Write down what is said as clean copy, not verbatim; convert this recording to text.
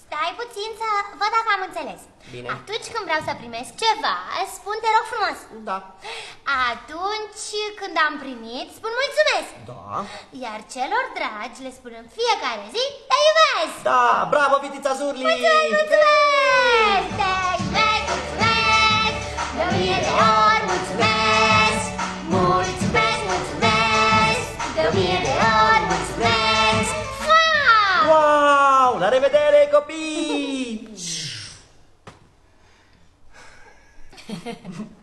Stai puțin să văd dacă am înțeles. Bine. Atunci când vreau să primesc ceva, spun te rog frumos. Da. Atunci când am primit, spun mulțumesc. Da. Iar celor dragi le spun în fiecare zi, te iubesc. Da, bravo, fetița Zurli! Mulțumesc, mulțumesc! Te iubesc, mulțumesc! De 1000 de ori mulțumesc! Mulțumesc, mulțumesc! De 1000 de ori mulțumesc! Wow! La revedere, copii!